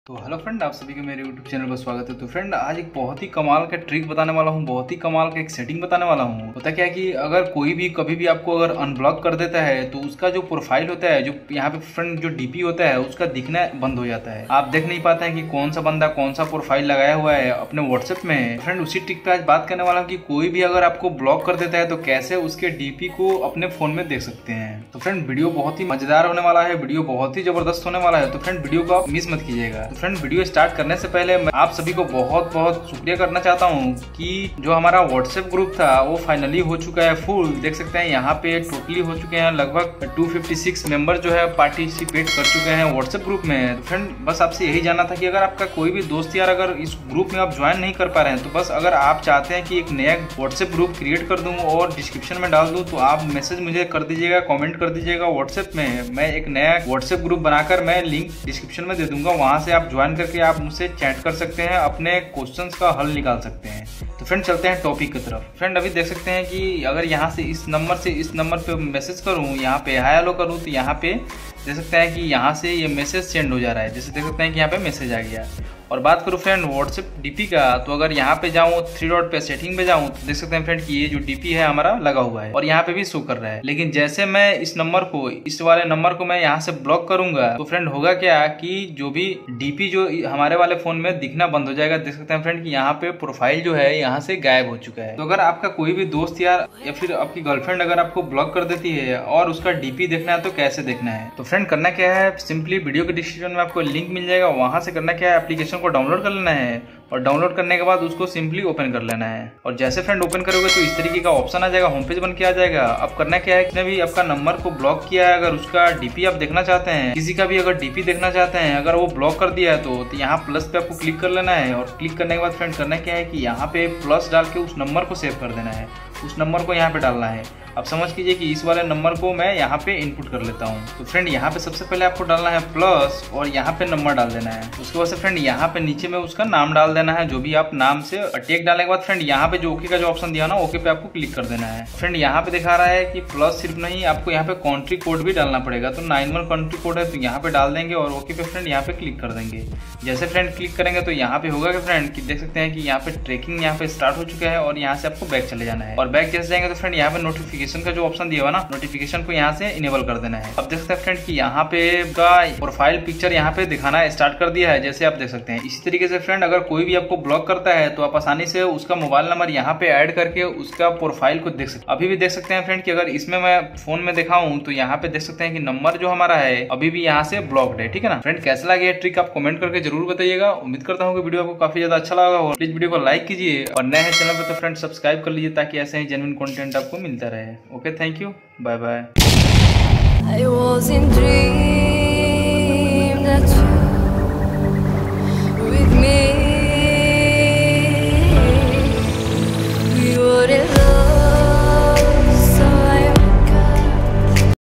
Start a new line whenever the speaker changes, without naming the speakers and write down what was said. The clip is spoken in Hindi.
तो हेलो फ्रेंड, आप सभी को मेरे यूट्यूब चैनल पर स्वागत है। तो फ्रेंड, आज एक बहुत ही कमाल का ट्रिक बताने वाला हूँ, बहुत ही कमाल का एक सेटिंग बताने वाला हूँ। होता क्या है कि अगर कोई भी कभी भी आपको अगर अनब्लॉक कर देता है तो उसका जो प्रोफाइल होता है, जो यहाँ पे फ्रेंड जो डीपी होता है, उसका दिखना बंद हो जाता है। आप देख नहीं पाते हैं कि कौन सा बंदा कौन सा प्रोफाइल लगाया हुआ है अपने व्हाट्सएप में। फ्रेंड, उसी ट्रिक पे आज बात करने वाला हूँ कि कोई भी अगर आपको ब्लॉक कर देता है तो कैसे उसके डीपी को अपने फोन में देख सकते हैं। तो फ्रेंड, वीडियो बहुत ही मजेदार होने वाला है, वीडियो बहुत ही जबरदस्त होने वाला है। तो फ्रेंड, वीडियो को आप मिस मत कीजिएगा। तो फ्रेंड, वीडियो स्टार्ट करने से पहले मैं आप सभी को बहुत बहुत शुक्रिया करना चाहता हूँ कि जो हमारा व्हाट्सएप ग्रुप था वो फाइनली हो चुका है फुल। देख सकते हैं यहाँ पे टोटली हो चुके हैं लगभग 256 मेंबर जो है पार्टिसिपेट कर चुके हैं व्हाट्सएप ग्रुप में। तो फ्रेंड, बस आपसे यही जानना था कि अगर आपका कोई भी दोस्त यार अगर इस ग्रुप में आप ज्वाइन नहीं कर पा रहे हैं तो बस अगर आप चाहते हैं कि एक नया व्हाट्सएप ग्रुप क्रिएट कर दूं और डिस्क्रिप्शन में डाल दूं तो आप मैसेज मुझे कर दीजिएगा, कॉमेंट कर दीजिएगा व्हाट्सएप में। मैं एक नया व्हाट्सएप ग्रुप बनाकर मैं लिंक डिस्क्रिप्शन में दे दूंगा, वहां से आप ज्वाइन करके आप मुझसे चैट कर सकते हैं, अपने क्वेश्चंस का हल निकाल सकते हैं। तो फ्रेंड, चलते हैं टॉपिक की तरफ। फ्रेंड, अभी देख सकते हैं कि अगर यहाँ से इस नंबर पे मैसेज करूँ, यहाँ पे हाय हेलो करूँ तो यहाँ पे देख सकते हैं कि यहाँ से ये मैसेज सेंड हो जा रहा है। जैसे देख सकते हैं कि यहाँ पे मैसेज आ गया। और बात करूँ फ्रेंड व्हाट्सएप डीपी का, तो अगर यहाँ पे जाऊँ 3 डॉट पे सेटिंग पे जाऊँ तो देख सकते हैं फ्रेंड कि ये जो डीपी है हमारा लगा हुआ है और यहाँ पे भी शो कर रहा है। लेकिन जैसे मैं इस वाले नंबर को मैं यहाँ से ब्लॉक करूंगा तो फ्रेंड होगा क्या कि जो भी डीपी जो हमारे वाले फोन में दिखना बंद हो जाएगा। देख सकते हैं फ्रेंड कि यहाँ पे प्रोफाइल जो है यहाँ से गायब हो चुका है। तो अगर आपका कोई भी दोस्त या फिर आपकी गर्लफ्रेंड अगर आपको ब्लॉक कर देती है और उसका डीपी देखना है तो कैसे देखना है, तो फ्रेंड करना क्या है, सिंपली वीडियो के डिस्क्रिप्शन में आपको लिंक मिल जाएगा, वहां से करना क्या है, एप्लीकेशन को डाउनलोड कर लेना है और डाउनलोड करने के बाद उसको सिंपली ओपन कर लेना है। और जैसे फ्रेंड ओपन करोगे तो इस तरीके का ऑप्शन आ जाएगा, होम पेज बन के आ जाएगा। अब करना क्या है, किसी भी आपका नंबर को ब्लॉक किया है अगर उसका डीपी आप देखना चाहते हैं, किसी का भी अगर डीपी देखना चाहते हैं, अगर वो ब्लॉक कर दिया है तो यहाँ प्लस पे आपको क्लिक कर लेना है। और क्लिक करने के बाद फ्रेंड करना क्या है कि यहाँ पे प्लस डाल के उस नंबर को सेव कर देना है, उस नंबर को यहाँ पे डालना है। अब समझ कीजिए कि इस वाले नंबर को मैं यहाँ पे इनपुट कर लेता हूँ। तो फ्रेंड यहाँ पे सबसे पहले आपको डालना है प्लस और यहाँ पे नंबर डाल देना है। उसके बाद से फ्रेंड यहाँ पे नीचे में उसका नाम डाल देना है, जो भी आप नाम से टैग डालने के बाद फ्रेंड यहाँ पे जो ओके का जो ऑप्शन दिया ना, ओके पे आपको क्लिक कर देना है। फ्रेंड यहाँ पे दिखा रहा है कि प्लस सिर्फ नहीं, आपको यहाँ पे कंट्री कोड भी डालना पड़ेगा। तो 91 कंट्री कोड है तो यहाँ पे डाल देंगे और ओके पे फ्रेंड यहाँ पे क्लिक कर देंगे। जैसे फ्रेंड क्लिक करेंगे तो यहाँ पे होगा कि फ्रेंड कि देख सकते हैं कि यहाँ पे ट्रैकिंग यहाँ पे स्टार्ट हो चुका है और यहाँ से आपको बैक चले जाना है। और बैक जैसे जाएंगे तो फ्रेंड यहाँ पे नोटिफिकेशन का जो ऑप्शन दिया हुआ ना, नोटिफिकेशन को यहाँ से इनेबल कर देना है। अब देख सकते हैं फ्रेंड कि यहाँ पे का प्रोफाइल पिक्चर यहाँ पे दिखाना स्टार्ट कर दिया है, जैसे आप देख सकते हैं। इसी तरीके से फ्रेंड अगर कोई भी आपको ब्लॉक करता है तो आप आसानी से उसका मोबाइल नंबर यहाँ पे ऐड करके उसका प्रोफाइल को देख सकते हैं। अभी भी देख सकते हैं फ्रेंड कि अगर इसमें मैं फोन में दिखाऊं तो यहाँ पे देख सकते हैं कि नंबर जो हमारा है अभी भी यहाँ से ब्लॉक्ड है। ठीक है ना फ्रेंड, कैसा लगा ये ट्रिक आप कमेंट करके जरूर बताइएगा। उम्मीद करता हूँ कि वीडियो आपको काफी ज्यादा अच्छा लगा होगा। प्लीज वीडियो को लाइक कीजिए और नए हैं चैनल पर तो फ्रेंड सब्सक्राइब कर लीजिए ताकि ऐसे ही जेन्युइन कंटेंट आपको मिलता रहे। Okay, thank you, bye bye.
I wasn't dreaming.